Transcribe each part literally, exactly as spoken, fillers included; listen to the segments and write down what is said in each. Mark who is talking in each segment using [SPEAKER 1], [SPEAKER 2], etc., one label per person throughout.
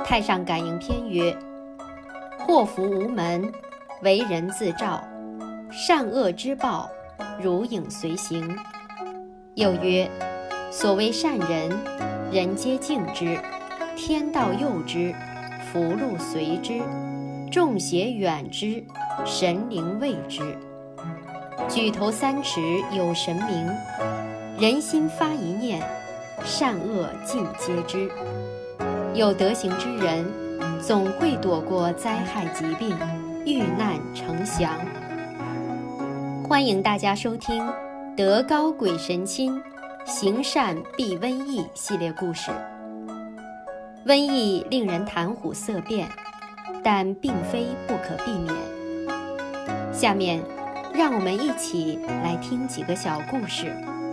[SPEAKER 1] 太上感应篇曰：祸福无门，为人自照，善恶之报，如影随形。又曰：所谓善人，人皆敬之，天道佑之，福禄随之，众邪远之，神灵畏之。举头三尺有神明，人心发一念，善恶尽皆知。有德行之人，总会躲过灾害疾病，遇难成祥。欢迎大家收听德高鬼神亲，行善避瘟疫系列故事。瘟疫令人谈虎色变，但并非不可避免。下面让我们一起来听几个小故事。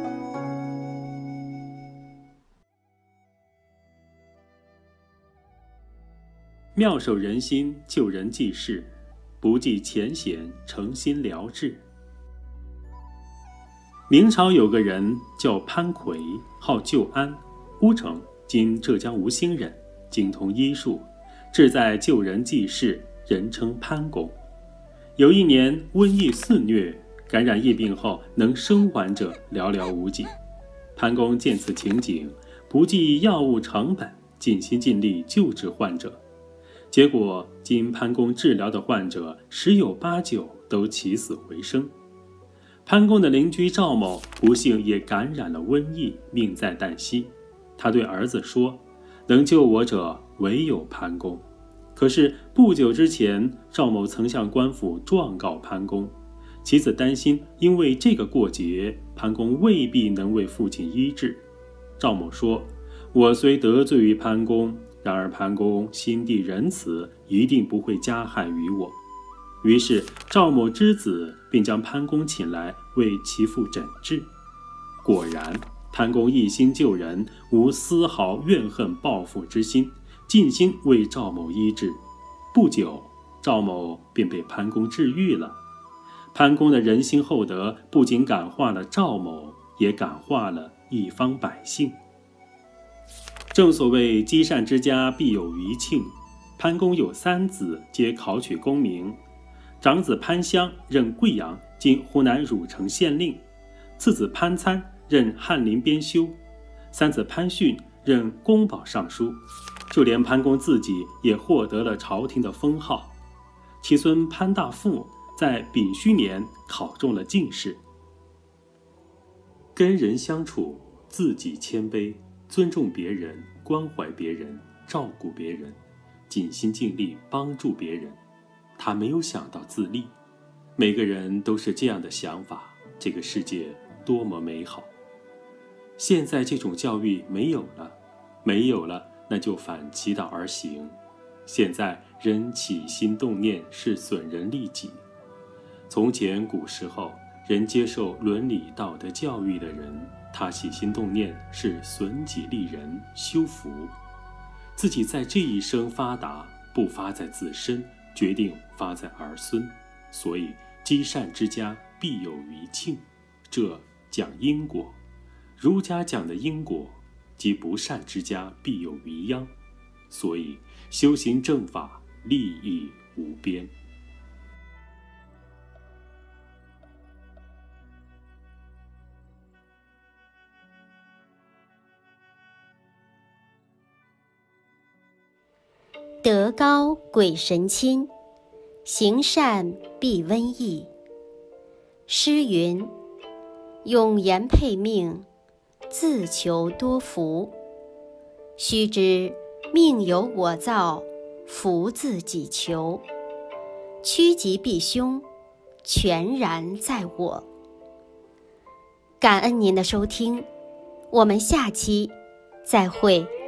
[SPEAKER 2] 妙手仁心，救人济世，不计前嫌，诚心疗治。明朝有个人叫潘奎，号旧安，乌城（今浙江吴兴）人，精通医术，志在救人济世，人称潘公。有一年瘟疫肆虐，感染疫病后能生还者寥寥无几。潘公见此情景，不计药物成本，尽心尽力救治患者。结果经潘公治疗的患者十有八九都起死回生。潘公的邻居赵某不幸也感染了瘟疫，命在旦夕。他对儿子说，能救我者唯有潘公。可是不久之前，赵某曾向官府状告潘公，其子担心因为这个过节，潘公未必能为父亲医治。赵某说，我虽得罪于潘公，然而潘公心地仁慈，一定不会加害于我。于是赵某之子并将潘公请来为其父诊治。果然潘公一心救人，无丝毫怨恨报复之心，尽心为赵某医治。不久赵某便被潘公治愈了。潘公的人心厚德不仅感化了赵某，也感化了一方百姓。正所谓积善之家必有余庆，潘公有三子，皆考取功名。长子潘襄任贵阳（今湖南汝城）县令，次子潘参任翰林编修，三子潘逊任宫保尚书。就连潘公自己也获得了朝廷的封号。其孙潘大富在丙戌年考中了进士。跟人相处，自己谦卑，尊重别人，关怀别人，照顾别人，尽心尽力帮助别人。他没有想到自立。每个人都是这样的想法，这个世界多么美好。现在这种教育没有了，没有了，那就反其道而行。现在人起心动念是损人利己。从前古时候，人接受伦理道德教育的人，他起心动念是损己利人，修福。自己在这一生发达，不发在自身，决定发在儿孙。所以积善之家必有余庆，这讲因果。儒家讲的因果，即不善之家必有余殃。所以修行正法，利益无边。
[SPEAKER 1] 德高鬼神亲，行善避瘟疫。诗云：用言配命，自求多福。须知命由我造，福自己求。趋吉避凶，全然在我。感恩您的收听，我们下期再会。